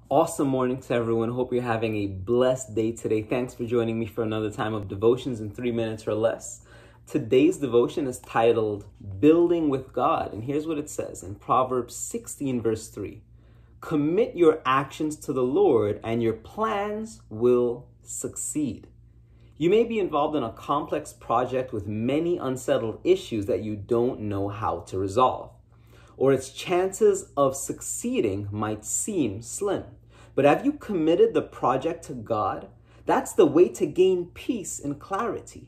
Awesome morning to everyone. Hope you're having a blessed day today. Thanks for joining me for another time of devotions in 3 minutes or less. Today's devotion is titled Building with God. And here's what it says in Proverbs 16 verse 3. Commit your actions to the Lord and your plans will succeed. You may be involved in a complex project with many unsettled issues that you don't know how to resolve, or its chances of succeeding might seem slim. But have you committed the project to God? That's the way to gain peace and clarity.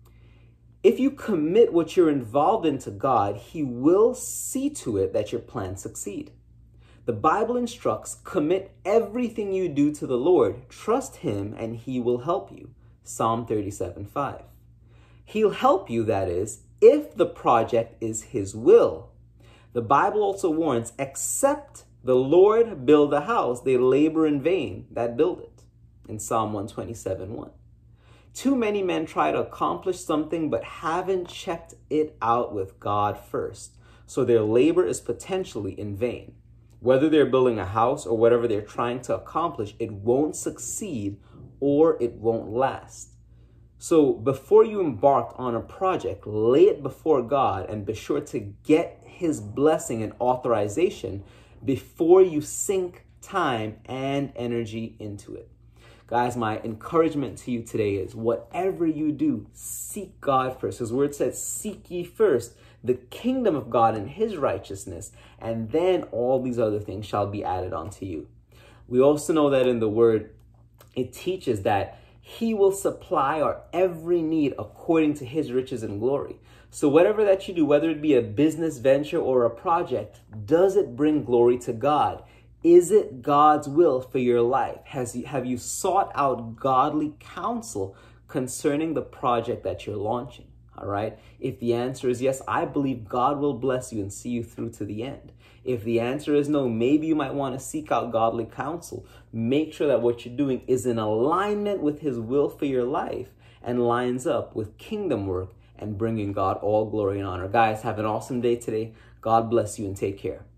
If you commit what you're involved in to God, He will see to it that your plans succeed. The Bible instructs, commit everything you do to the Lord. Trust Him and He will help you. Psalm 37:5. He'll help you, that is, if the project is His will. The Bible also warns, except the Lord build a house, they labor in vain that build it. In Psalm 127:1. Too many men try to accomplish something but haven't checked it out with God first. So their labor is potentially in vain. Whether they're building a house or whatever they're trying to accomplish, it won't succeed or it won't last. So before you embark on a project, lay it before God and be sure to get His blessing and authorization before you sink time and energy into it. Guys, my encouragement to you today is whatever you do, seek God first. His word says, seek ye first the kingdom of God and His righteousness, and then all these other things shall be added unto you. We also know that in the word, it teaches that He will supply our every need according to His riches and glory. So whatever that you do, whether it be a business venture or a project, does it bring glory to God? Is it God's will for your life? Have you sought out godly counsel concerning the project that you're launching? All right. If the answer is yes, I believe God will bless you and see you through to the end. If the answer is no, maybe you might want to seek out godly counsel. Make sure that what you're doing is in alignment with His will for your life and lines up with kingdom work and bringing God all glory and honor. Guys, have an awesome day today. God bless you and take care.